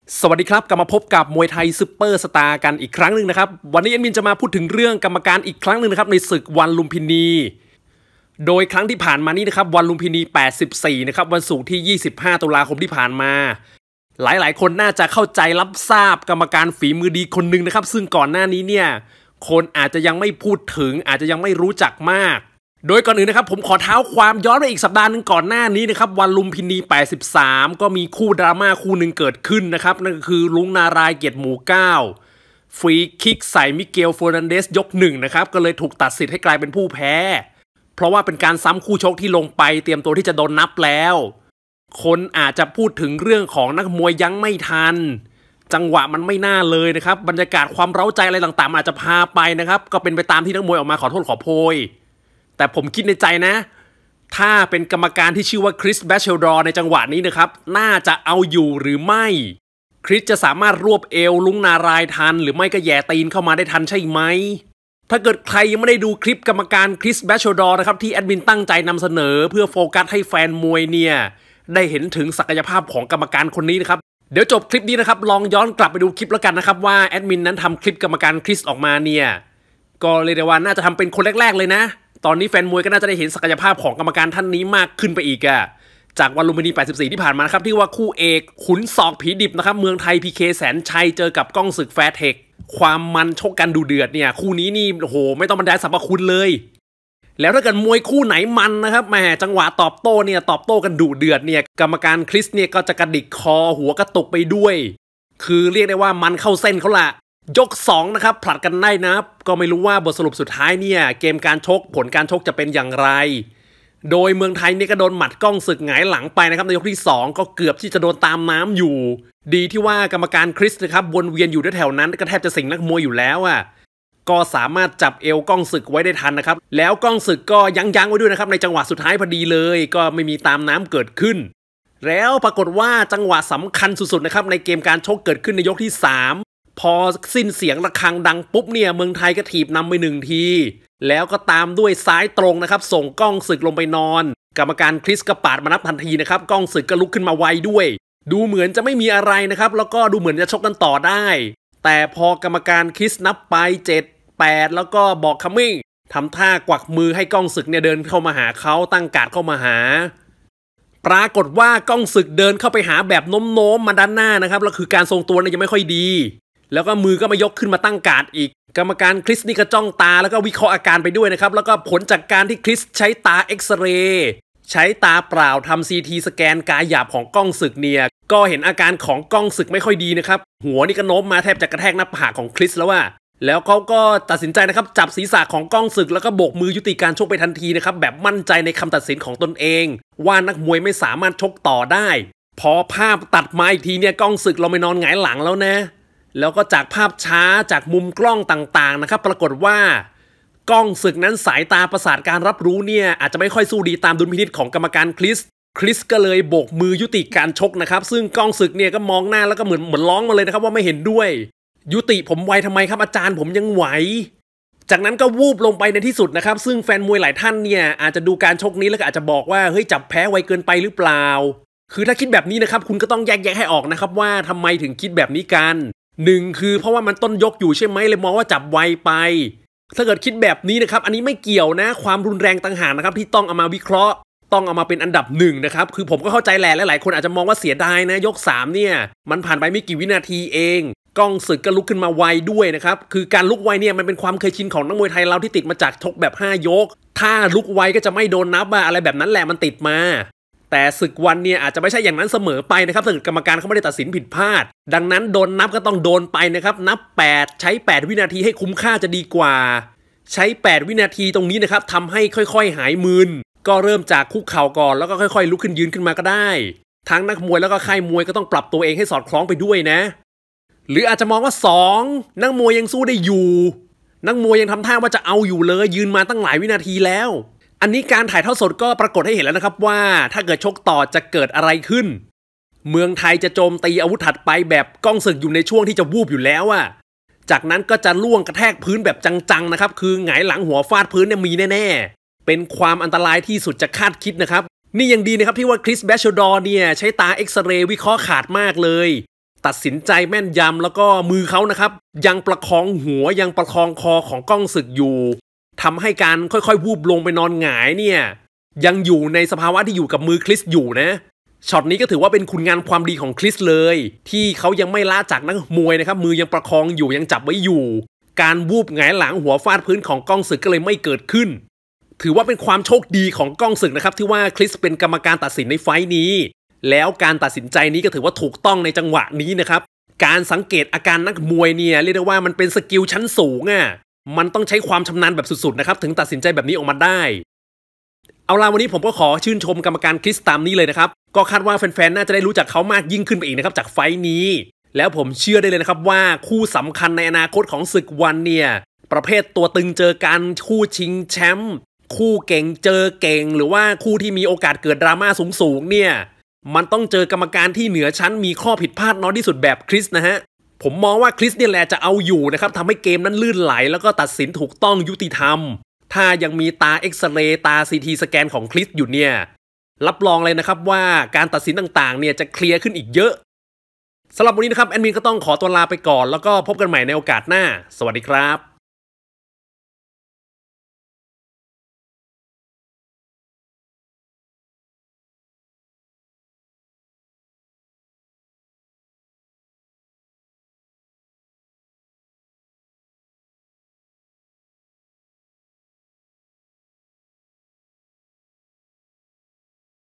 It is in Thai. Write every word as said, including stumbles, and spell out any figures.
สวัสดีครับกลับมาพบกับมวยไทยซุปเปอร์สตาร์กันอีกครั้งหนึ่งนะครับวันนี้เอ็นมินจะมาพูดถึงเรื่องกรรมการอีกครั้งหนึ่งนะครับในศึกวันลุมพินีโดยครั้งที่ผ่านมานี้นะครับวันลุมพินีแปดสิบสี่นะครับวันศุกร์ที่ยี่สิบห้าตุลาคมที่ผ่านมาหลายๆคนน่าจะเข้าใจรับทราบกรรมการฝีมือดีคนหนึ่งนะครับซึ่งก่อนหน้านี้เนี่ยคนอาจจะยังไม่พูดถึงอาจจะยังไม่รู้จักมากโดยก่อนอื่นนะครับผมขอเท้าความย้อนไปอีกสัปดาห์หนึ่งก่อนหน้านี้นะครับวันลุมพินีแปดสิบสามก็มีคู่ดราม่าคู่หนึ่งเกิดขึ้นนะครับนั่นก็คือลุงนารายเกียรติหมู่เก้าฟรีคิกใส่มิเกลเฟอร์นันเดสยกหนึ่งนะครับก็เลยถูกตัดสิทธิ์ให้กลายเป็นผู้แพ้เพราะว่าเป็นการซ้ำคู่ชกที่ลงไปเตรียมตัวที่จะโดนนับแล้วคนอาจจะพูดถึงเรื่องของนักมวยยั้งไม่ทันจังหวะมันไม่น่าเลยนะครับบรรยากาศความเร้าใจอะไรต่างๆอาจจะพาไปนะครับก็เป็นไปตามที่นักมวยออกมาขอโทษขอโพยแต่ผมคิดในใจนะถ้าเป็นกรรมการที่ชื่อว่าคริสแบชเชลดอร์ในจังหวะนี้นะครับน่าจะเอาอยู่หรือไม่คริสจะสามารถรวบเอวลุงนารายทันหรือไม่ก็แย่ตีนเข้ามาได้ทันใช่ไหมถ้าเกิดใครยังไม่ได้ดูคลิปกรรมการคริสแบชเชลดอร์นะครับที่แอดมินตั้งใจนำเสนอเพื่อโฟกัสให้แฟนมวยเนี่ยได้เห็นถึงศักยภาพของกรรมการคนนี้นะครับเดี๋ยวจบคลิปนี้นะครับลองย้อนกลับไปดูคลิปแล้วกันนะครับว่าแอดมินนั้นทำคลิปกรรมการคริสออกมาเนี่ยก็เรียกได้ว่าน่าจะทำเป็นคนแรกๆเลยนะตอนนี้แฟนมวยก็น่าจะได้เห็นศักยภาพของกรรมการท่านนี้มากขึ้นไปอีกอะจากวันลุมพินีแปดสิบสี่ที่ผ่านมานะครับที่ว่าคู่เอกขุนศอกผีดิบนะครับเมืองไทยพีเคแสนชัยเจอกับก้องศึกแฟร์เทคความมันชกกันดูเดือดเนี่ยคู่นี้นี่โอ้โหไม่ต้องบรรยายสรรพคุณเลยแล้วถ้าเกิดมวยคู่ไหนมันนะครับแหมจังหวะตอบโต้เนี่ยตอบโต้กันดุเดือดเนี่ยกรรมการคริสเนี่ยก็จะกระดิกคอหัวกระตุกไปด้วยคือเรียกได้ว่ามันเข้าเส้นเขาละยกสองนะครับผลัดกันได้นะก็ไม่รู้ว่าบทสรุปสุดท้ายเนี่ยเกมการชกผลการชกจะเป็นอย่างไรโดยเมืองไทยเนี่ยก็โดนหมัดก้องศึกหงายหลังไปนะครับในยกที่สองก็เกือบที่จะโดนตามน้ำอยู่ดีที่ว่ากรรมการคริสนะครับวนเวียนอยู่แถวนั้นก็แทบจะสิงนักมวยอยู่แล้วอ่ะก็สามารถจับเอวก้องศึกไว้ได้ทันนะครับแล้วก้องศึกก็ยั้งยั้งไว้ด้วยนะครับในจังหวะสุดท้ายพอดีเลยก็ไม่มีตามน้ำเกิดขึ้นแล้วปรากฏว่าจังหวะสำคัญสุดๆนะครับในเกมการชกเกิดขึ้นในยกที่สามพอสิ้นเสียงระฆังดังปุ๊บเนี่ยเมืองไทยก็ถีบนำไปหนึ่งทีแล้วก็ตามด้วยซ้ายตรงนะครับส่งก้องศึกลงไปนอนกรรมการคริสก็ปาดมานับทันทีนะครับก้องศึกก็ลุกขึ้นมาไวด้วยดูเหมือนจะไม่มีอะไรนะครับแล้วก็ดูเหมือนจะชกกันต่อได้แต่พอกรรมการคริสนับไปเจ็ด แปดแล้วก็บอกคัมมิ่งทำท่ากวักมือให้ก้องศึกเนี่ยเดินเข้ามาหาเขาตั้งการ์ดเข้ามาหาปรากฏว่าก้องศึกเดินเข้าไปหาแบบโน้มๆมาด้านหน้านะครับแล้วคือการทรงตัวเนี่ยยังไม่ค่อยดีแล้วก็มือก็มายกขึ้นมาตั้งการ์ดอีกกรรมการคริสนี่ก็จ้องตาแล้วก็วิเคราะห์อาการไปด้วยนะครับแล้วก็ผลจากการที่คริสใช้ตาเอ็กซเรย์ใช้ตาเปล่าทำซีทีสแกนกายหยาบของก้องศึกเนี่ยก็เห็นอาการของก้องศึกไม่ค่อยดีนะครับหัวนี่ก็โน้มมาแทบจะกระแทกหน้าผากของคริสแล้วว่าแล้วเขาก็ตัดสินใจนะครับจับศีรษะของก้องศึกแล้วก็โบกมือยุติการชกไปทันทีนะครับแบบมั่นใจในคำตัดสินของตนเองว่านักมวยไม่สามารถชกต่อได้พอภาพตัดมาอีกทีเนี่ยก้องศึกเราไม่นอนหงายหลังแล้วนะแล้วก็จากภาพช้าจากมุมกล้องต่างๆนะครับปรากฏว่าก้องศึกนั้นสายตาประสาทการรับรู้เนี่ยอาจจะไม่ค่อยสู้ดีตามดุลพินิจของกรรมการคริสคริสก็เลยโบกมือยุติการชกนะครับซึ่งก้องศึกเนี่ยก็มองหน้าแล้วก็เหมือนเหมือนร้องมาเลยนะครับว่าไม่เห็นด้วยยุติผมไวทำไมครับอาจารย์ผมยังไหวจากนั้นก็วูบลงไปในที่สุดนะครับซึ่งแฟนมวยหลายท่านเนี่ยอาจจะดูการชกนี้แล้วก็อาจจะบอกว่าเฮ้ยจับแพ้ไวเกินไปหรือเปล่าคือถ้าคิดแบบนี้นะครับคุณก็ต้องแยกแยะให้ออกนะครับว่าทำไมถึงคิดแบบนี้กันหนึ่งคือเพราะว่ามันต้นยกอยู่ใช่ไหมเลยมองว่าจับไวไปถ้าเกิดคิดแบบนี้นะครับอันนี้ไม่เกี่ยวนะความรุนแรงต่างหากนะครับที่ต้องเอามาวิเคราะห์ต้องเอามาเป็นอันดับหนึ่งนะครับคือผมก็เข้าใจแหละและหลายคนอาจจะมองว่าเสียดายนะยกสามเนี่ยมันผ่านไปไม่กี่วินาทีเองก้องศึกก็ลุกขึ้นมาไวด้วยนะครับคือการลุกไวเนี่ยมันเป็นความเคยชินของนักมวยไทยเราที่ติดมาจากชกแบบห้ายกถ้าลุกไวก็จะไม่โดนนับอะไรแบบนั้นแหละมันติดมาแต่ศึกวันเนี่ยอาจจะไม่ใช่อย่างนั้นเสมอไปนะครับถ้าเกิดกรรมการเขาไม่ได้ตัดสินผิดพลาดดังนั้นโดนนับก็ต้องโดนไปนะครับนับแปดใช้แปดวินาทีให้คุ้มค่าจะดีกว่าใช้แปดวินาทีตรงนี้นะครับทำให้ค่อยๆหายมึนก็เริ่มจากคุกเข่าก่อนแล้วก็ค่อยๆลุกขึ้นยืนขึ้นมาก็ได้ทั้งนักมวยแล้วก็ค่ายมวยก็ต้องปรับตัวเองให้สอดคล้องไปด้วยนะหรืออาจจะมองว่าสองนักมวยยังสู้ได้อยู่นักมวยยังทำท่าว่าจะเอาอยู่เลยยืนมาตั้งหลายวินาทีแล้วอันนี้การถ่ายทอดสดก็ปรากฏให้เห็นแล้วนะครับว่าถ้าเกิดชกต่อจะเกิดอะไรขึ้นเมืองไทยจะโจมตีอาวุธถัดไปแบบก้องศึกอยู่ในช่วงที่จะวูบอยู่แล้วอะจากนั้นก็จะล่วงกระแทกพื้นแบบจังๆนะครับคือหงายหลังหัวฟาดพื้นเนี่ยมีแน่ๆเป็นความอันตรายที่สุดจะคาดคิดนะครับนี่ยังดีนะครับที่ว่าคริสแบชเชลดอร์เนี่ยใช้ตาเอ็กซเรย์วิเคราะห์ขาดมากเลยตัดสินใจแม่นยำแล้วก็มือเขานะครับยังประคองหัวยังประคองคอของก้องศึกอยู่ทำให้การค่อยๆวูบลงไปนอนหงายเนี่ยยังอยู่ในสภาวะที่อยู่กับมือคริสอยู่นะช็อตนี้ก็ถือว่าเป็นคุณงามความดีของคริสเลยที่เขายังไม่ละจากนักมวยนะครับมือยังประคองอยู่ยังจับไว้อยู่การวูบหงายหลังหัวฟาดพื้นของก้องศึกก็เลยไม่เกิดขึ้นถือว่าเป็นความโชคดีของก้องศึกนะครับที่ว่าคริสเป็นกรรมการตัดสินในไฟท์นี้แล้วการตัดสินใจนี้ก็ถือว่าถูกต้องในจังหวะนี้นะครับการสังเกตอาการนักมวยเนี่ยเรียกได้ว่ามันเป็นสกิลชั้นสูงอ่ะมันต้องใช้ความชำนาญแบบสุดๆนะครับถึงตัดสินใจแบบนี้ออกมาได้เอาล่ะวันนี้ผมก็ขอชื่นชมกรรมการคริสตามนี้เลยนะครับก็คาดว่าแฟนๆน่าจะได้รู้จักเขามากยิ่งขึ้นไปอีกนะครับจากไฟท์นี้แล้วผมเชื่อได้เลยนะครับว่าคู่สำคัญในอนาคตของศึกวันเนี่ยประเภทตัวตึงเจอกันคู่ชิงแชมป์คู่เก่งเจอเก่งหรือว่าคู่ที่มีโอกาสเกิดดราม่าสูงๆเนี่ยมันต้องเจอกรรมการที่เหนือชั้นมีข้อผิดพลาดน้อยที่สุดแบบคริสนะฮะผมมองว่าคริสเนี่ยแหละจะเอาอยู่นะครับทำให้เกมนั้นลื่นไหลแล้วก็ตัดสินถูกต้องยุติธรรมถ้ายังมีตาเอ็กซเรย์ตาซีทีสแกนของคริสอยู่เนี่ยรับรองเลยนะครับว่าการตัดสินต่างๆเนี่ยจะเคลียร์ขึ้นอีกเยอะสำหรับวันนี้นะครับแอดมินก็ต้องขอตัวลาไปก่อนแล้วก็พบกันใหม่ในโอกาสหน้าสวัสดีครับ